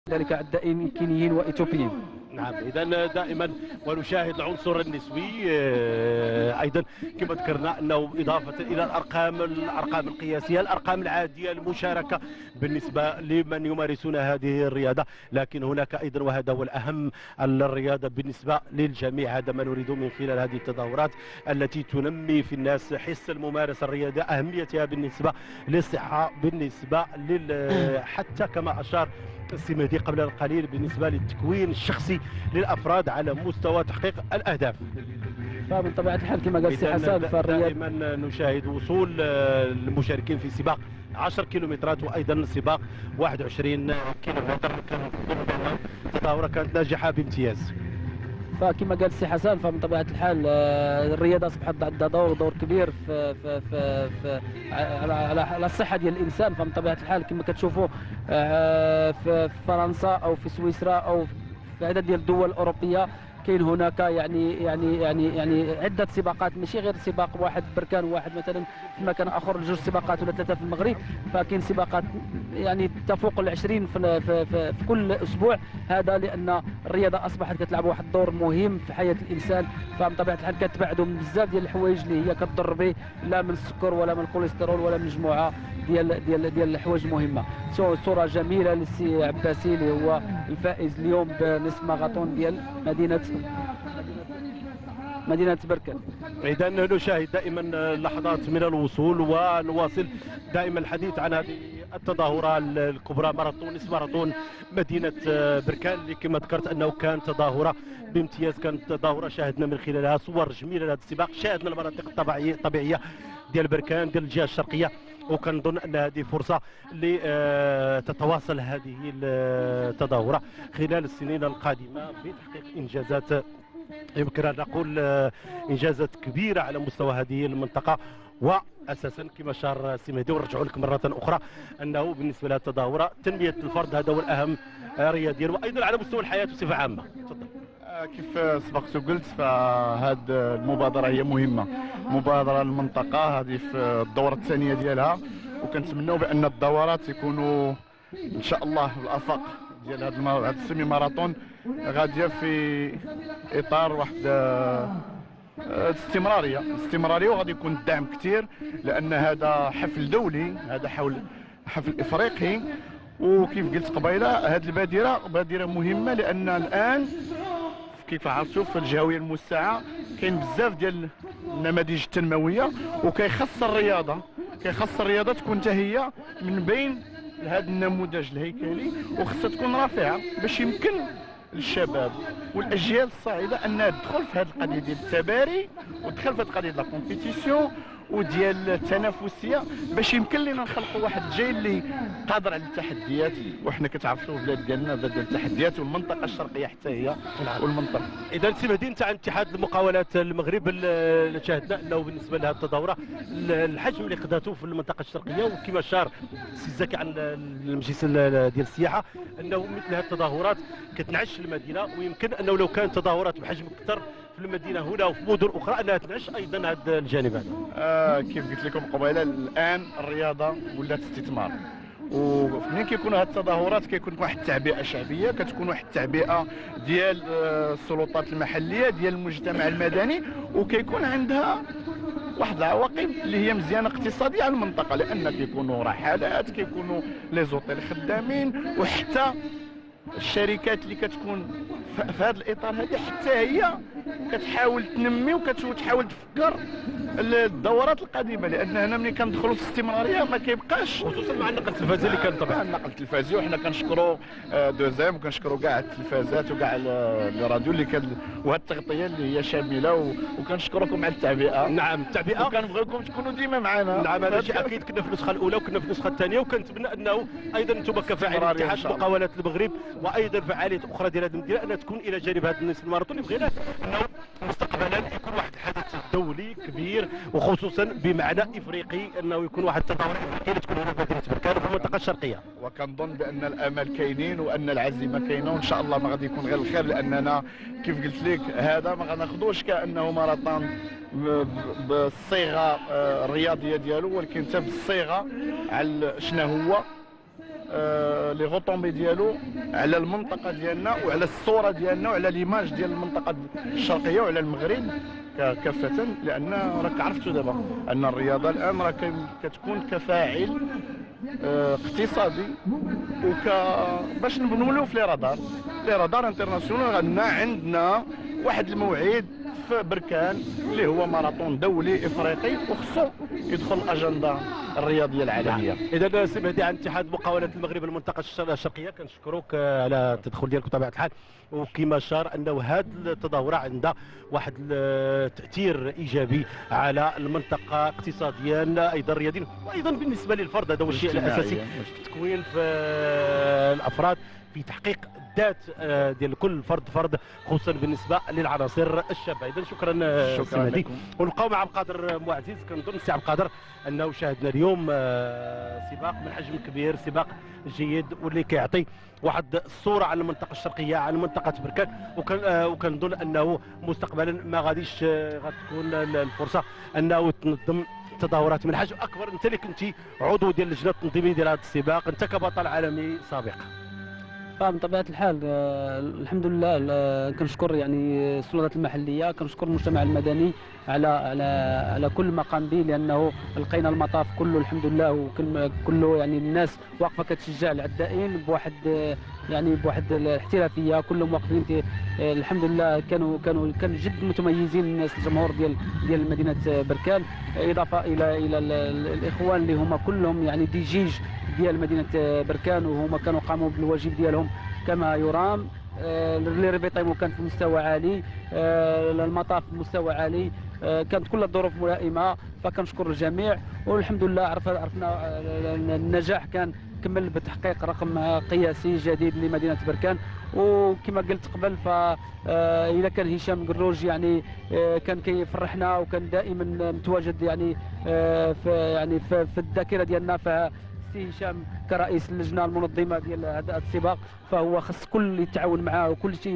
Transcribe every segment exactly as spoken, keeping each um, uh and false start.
ذلك عدائين كينيين واثيوبيين. نعم، اذا دائما ونشاهد العنصر النسوي ايضا كما ذكرنا انه اضافه الى الارقام الارقام القياسيه، الارقام العاديه المشاركه بالنسبه لمن يمارسون هذه الرياضه، لكن هناك ايضا وهذا هو الاهم، الرياضه بالنسبه للجميع. هذا ما نريد من خلال هذه التظاهرات التي تنمي في الناس حس الممارسه الرياضيه، اهميتها بالنسبه للصحه، بالنسبه لل حتى كما اشار السي مهدي قبل القليل بالنسبه للتكوين الشخصي للافراد على مستوى تحقيق الاهداف. فمن طبيعه الحال كما قال السي حسن فالرياض دائما نشاهد وصول المشاركين في سباق عشرة كيلومترات وايضا سباق واحد وعشرين كيلومتر. كانت التظاهره كانت ناجحه بامتياز. فكما قال السي حسن فمن طبيعه الحال الرياضه اصبحت عندها دور دور كبير في في في, في على على الصحه ديال الانسان. فمن طبيعه الحال كما كتشوفوا في فرنسا او في سويسرا او في عدد ديال الدول الاوروبيه كاين هناك يعني يعني يعني يعني عده سباقات، ماشي غير سباق واحد بركان واحد مثلا في مكان اخر، جوج سباقات ولا ثلاثه في المغرب، فكاين سباقات يعني تفوق العشرين في, في, في, في كل اسبوع. هذا لان الرياضه اصبحت كتلعب واحد الدور مهم في حياه الانسان. فمن طبيعه الحال كتبعدوا من بزاف ديال الحوايج اللي هي كتضر به، لا من السكر ولا من الكوليسترول ولا من مجموعه ديال ديال ديال الحوايج مهمه. صوره جميله للسي عباسي اللي هو الفائز اليوم بنصف ماراثون ديال مدينه مدينة بركان. إذا نشاهد دائما لحظات من الوصول ونواصل دائما الحديث عن هذه التظاهرة الكبرى، ماراثون نصف ماراثون مدينة بركان اللي كما ذكرت أنه كان تظاهرة بامتياز، كانت تظاهرة شاهدنا من خلالها صور جميلة لهذا السباق، شاهدنا المناطق الطبيعية الطبيعية ديال بركان ديال الجهة الشرقية، وكنظن ان هذه فرصه لتتواصل هذه التظاهره خلال السنين القادمه بتحقيق انجازات، يمكن ان نقول انجازات كبيره على مستوى هذه المنطقه. واساسا كما اشار السي مهدي ونرجعوا لك مره اخرى انه بالنسبه لها التظاهره تنميه الفرد هذا هو الاهم رياضيا وايضا على مستوى الحياه بصفه عامه. تفضل. كيف سبقت وقلت فهذه المبادره هي مهمه، مبادره للمنطقه هذه في الدوره الثانيه ديالها، وكنتمنوا بان الدورات يكونوا ان شاء الله الافاق ديال هذا السيمي ماراثون غاديه في اطار واحد استمراريه استمراريه وغادي يكون الدعم كثير، لان هذا حفل دولي، هذا حول حفل افريقي. وكيف قلت قبيله هذه البادره بادره مهمه، لان الان كيف عرفتوا في الجهويه الموسعه كاين بزاف ديال النماذج التنمويه، وكيخص الرياضه كيخص الرياضه تكون حتى هي من بين هذا النموذج الهيكلي، وخصها تكون رافعه باش يمكن للشباب والاجيال الصاعده انها تدخل في هذه القضيه ديال التباري وتدخل في هذه القضيه ديال لا كومبيتيسيون وديال التنافسيه، باش يمكن لنا نخلقوا واحد الجيل اللي قادر على التحديات. وحنا كتعرفوا البلاد ديالنا بلاد التحديات، والمنطقه الشرقيه حتى هي والمنطقه. اذا سي مهدي انت عن اتحاد المقاولات المغرب اللي شاهدنا انه بالنسبه لهذه التظاهره الحجم اللي خداته في المنطقه الشرقيه، وكما اشار السي زكي عن المجلس ديال السياحه انه مثل هذه التظاهرات كتنعش المدينه، ويمكن انه لو كانت تظاهرات بحجم اكثر في المدينه هنا وفي مدن اخرى انها تنعش ايضا هذا الجانب هذا. آه كيف قلت لكم قبيله الان الرياضه ولات استثمار، ومنين كيكونوا هاد التظاهرات كيكون واحد التعبئه شعبيه، كتكون واحد التعبئه ديال السلطات المحليه ديال المجتمع المدني، وكيكون عندها واحد العواقب اللي هي مزيانه اقتصاديه على المنطقه، لان كيكونوا رحلات، كيكونوا لي زوطيل خدامين، وحتى الشركات اللي كتكون في هذا الاطار هذا حتى هي كتحاول تنمي وكتحاول تفكر الدورات القادمه، لان هنا ملي كندخلوا في الاستمراريه ما كيبقاش، خصوصا مع النقل التلفازي اللي كان طبعا النقل التلفازي. وحنا كنشكروا دوزام وكنشكروا كاع التلفازات وكاع الراديو اللي كان وهاد التغطيه اللي هي شامله، وكنشكركم على التعبئه. نعم التعبئه، وكنبغيكم تكونوا ديما معنا. نعم هذا شيء اكيد، كنا في النسخه الاولى وكنا في النسخه الثانيه، وكنتمنى انه ايضا انتم كفاعلين اتحاد مقاولات المغرب وايضا فعاليات اخرى ديال هذه المدينه انها تكون الى جانب هذا النصف الماراثون اللي بغينا انه مستقبلا يكون واحد الحدث دولي كبير، وخصوصا بمعنى افريقي، انه يكون واحد التظاهره افريقيه تكون هنا في مدينه بركان وفي المنطقه الشرقيه. وكنظن بان الامل كاينين وان العزيمه كاينه، وان شاء الله ما غادي يكون غير الخير، لاننا كيف قلت لك هذا ما غناخذوش كانه ماراثون بالصيغه الرياضيه ديالو، ولكن حتى بالصيغه على شنو هو آه لي غوطومبي ديالو على المنطقه ديالنا وعلى الصوره ديالنا وعلى ليماج ديال المنطقه الشرقيه وعلى المغرب كافه، لان راك عرفتوا دابا ان الرياضه الان راه كتكون كفاعل اه اقتصادي وك باش نولوا في لي رادار لي رادار انترناسيونال. عندنا عندنا واحد الموعد في بركان اللي هو ماراثون دولي افريقي وخصو يدخل الاجنده الرياضيه العالميه. اذا سي مهدي عن اتحاد مقاولات المغرب المنطقه الشرقيه كنشكروك على التدخل ديالك بطبيعه الحال، وكما شار انه هذه التظاهره عندها واحد التاثير ايجابي على المنطقه اقتصاديا ايضا رياضيا وايضا بالنسبه للفرد. هذا هو الشيء الاساسي في تكوين في الافراد في تحقيق الذات ديال كل فرد فرد خصوصا بالنسبه للعناصر الشابه. اذا شكرا سي مهدي، ونبقاو مع عبد القادر معزز. كنظن سي عبد القادر انه شاهدنا اليوم سباق من حجم كبير، سباق جيد واللي كيعطي واحد الصوره على المنطقه الشرقيه، على منطقه بركان، وكنظن انه مستقبلا ما غاديش غتكون الفرصه انه تنظم تظاهرات من حجم اكبر. انت اللي كنتي عضو ديال اللجنه التنظيميه ديال هذا السباق، انت كبطل عالمي سابق. بطبيعه الحال الحمد لله كنشكر يعني السلطات المحليه، كنشكر المجتمع المدني على على على كل ما قام به، لانه لقينا المطاف كله الحمد لله وكله يعني الناس واقفه كتشجع العدائين بواحد يعني بواحد الاحترافيه، كلهم واقفين الحمد لله. كانوا كانوا كانوا جد متميزين الناس الجمهور ديال ديال مدينه بركان، اضافه الى الى الاخوان اللي هما كلهم يعني ديجيج ديال مدينه بركان، وهما كانوا قاموا بالواجب ديالهم كما يرام. اللي ريبيطيمو كان في مستوى عالي، المطاف في مستوى عالي، كانت كل الظروف ملائمه، فكنشكر الجميع والحمد لله. عرفنا النجاح كان كمل بتحقيق رقم قياسي جديد لمدينه بركان. وكما قلت قبل فإذا كان هشام قروج يعني كان كيفرحنا وكان دائما متواجد يعني في يعني في الذاكره ديالنا، ف سي هشام كرئيس اللجنه المنظمه ديال هذا السباق فهو خص كل يتعاون معاه وكل شيء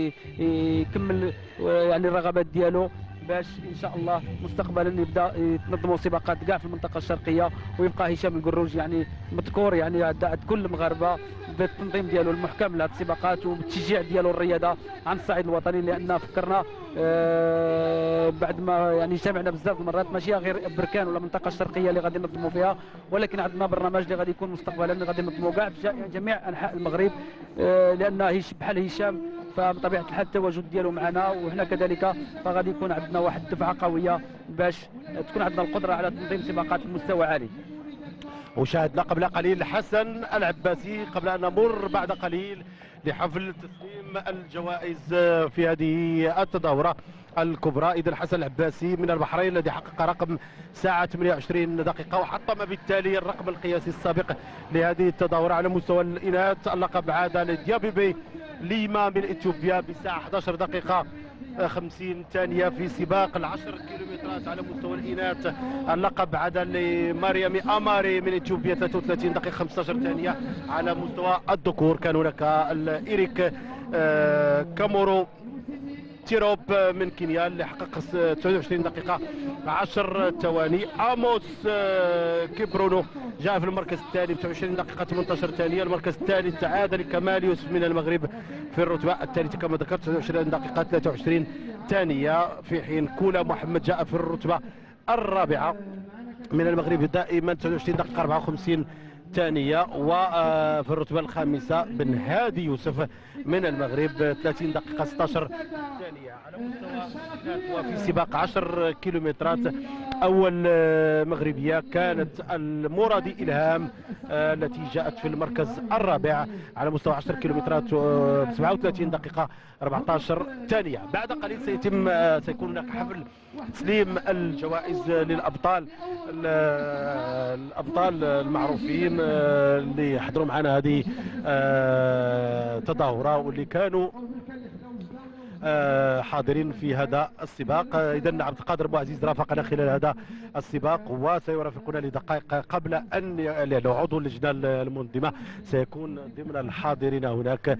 يكمل يعني الرغبات ديالو باش ان شاء الله مستقبلا يبدا يتنظموا سباقات كاع في المنطقه الشرقيه، ويبقى هشام القروج يعني مذكور يعني عند كل المغاربه بالتنظيم ديالو المحكم لهذه السباقات وبالتشجيع ديالو الرياضه عن الصعيد الوطني. لان فكرنا آه بعد ما يعني اجتمعنا بزاف المرات ماشي غير بركان ولا المنطقه الشرقيه اللي غادي ننظموا فيها، ولكن عندنا برنامج اللي غادي يكون مستقبلا اللي غادي ننظموا كاع في جميع انحاء المغرب، آه لان بحال هشام فبطبيعه الحال التواجد ديالو معنا وهنا كذلك، فغادي يكون عندنا واحد الدفعه قويه باش تكون عندنا القدره على تنظيم سباقات بمستوى عالي. وشاهدنا قبل قليل حسن العباسي قبل ان نمر بعد قليل لحفل تسليم الجوائز في هذه التظاهره الكبرى. اذا حسن العباسي من البحرين الذي حقق رقم ساعه ثمانية وعشرين دقيقه وحطم بالتالي الرقم القياسي السابق لهذه التظاهره على مستوى الاناث. اللقب عاد لديابيبي ليما من اثيوبيا بساعه أحد عشر دقيقه خمسين ثانيه في سباق العشر كيلومترات على مستوى الاناث. اللقب عاد لمريم اماري من اثيوبيا ثلاثة وثلاثين دقيقه خمسة عشر ثانيه. على مستوى الذكور كان هناك ايريك كامورو تيروب من كينيا اللي حقق تسعة وعشرين دقيقة عشر ثواني. اموس كيبرونو جاء في المركز الثاني ب تسعة وعشرين دقيقة ثمانية عشر ثانية. المركز الثالث عاد لكمال يوسف من المغرب في الرتبة الثالثة كما ذكرت تسعة وعشرين دقيقة ثلاثة وعشرين ثانية، في حين كولا محمد جاء في الرتبة الرابعة من المغرب دائما تسعة وعشرين دقيقة أربعة وخمسين ثانية. وفي الرتبة الخامسة بن هادي يوسف من المغرب ثلاثين دقيقة ستة عشر ثانية. على مستوى وفي سباق عشر كيلومترات أول مغربية كانت المرادي إلهام التي جاءت في المركز الرابع على مستوى عشر كيلومترات سبعة وثلاثين دقيقة أربعة عشر ثانية. بعد قليل سيتم سيكون هناك حفل تسليم الجوائز للأبطال الأبطال المعروفين اللي حضروا معنا هذه التظاهرة واللي كانوا حاضرين في هذا السباق. اذا عبد القادر معزز رافقنا خلال هذا السباق وسيرافقنا لدقائق قبل ان لانه عضو اللجنه المنظمه سيكون ضمن الحاضرين هناك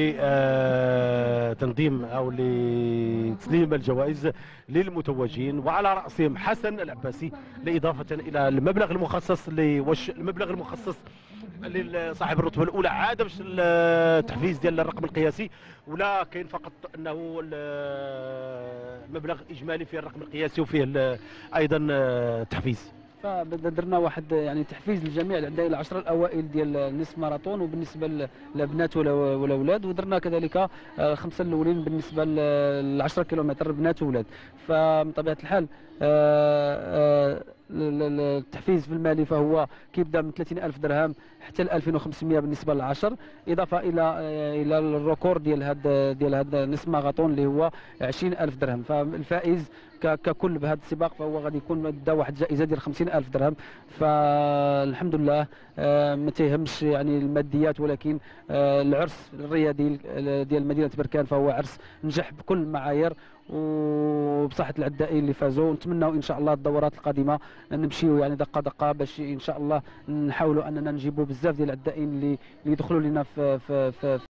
لتنظيم او لتسليم الجوائز للمتوجين، وعلى راسهم حسن العباسي، اضافه الى المبلغ المخصص المبلغ المخصص صاحب الرتبه الاولى عاد باش التحفيز ديال الرقم القياسي، ولا كاين فقط انه مبلغ اجمالي فيه الرقم القياسي وفيه ايضا التحفيز؟ فدرنا واحد يعني تحفيز للجميع العدائي العشرة الاوائل ديال نصف ماراثون، وبالنسبه للبنات والاولاد، ودرنا كذلك الخمسه الاولين بالنسبه ل عشرة كيلومتر بنات واولاد. فمن طبيعه الحال التحفيز في المالي فهو كيبدا من ثلاثين ألف درهم حتى ل ألفين وخمسمائة بالنسبه للعشر، اضافه الى الى الريكور ديال هذا ديال هذا نصف ماراثون اللي هو عشرين ألف درهم. فالفائز ككل بهذا السباق فهو غادي يكون دا واحد الجائزه ديال خمسين ألف درهم. فالحمد لله ما تيهمش يعني الماديات، ولكن العرس الرياضي ديال مدينه بركان فهو عرس نجح بكل المعايير وبصحه العدائين اللي فازوا. ونتمنوا ان شاء الله الدورات القادمه نمشيو يعني دقه دقه باش ان شاء الله نحاولوا اننا نجيبوا بزاف ديال العدائين اللي اللي يدخلوا لنا في في في